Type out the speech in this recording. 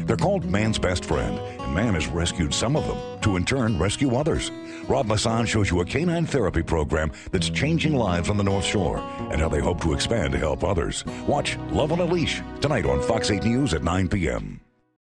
They're called man's best friend, and man has rescued some of them to in turn rescue others. Rob Masson shows you a canine therapy program that's changing lives on the North Shore and how they hope to expand to help others. Watch Love on a Leash tonight on Fox 8 News at 9 p.m.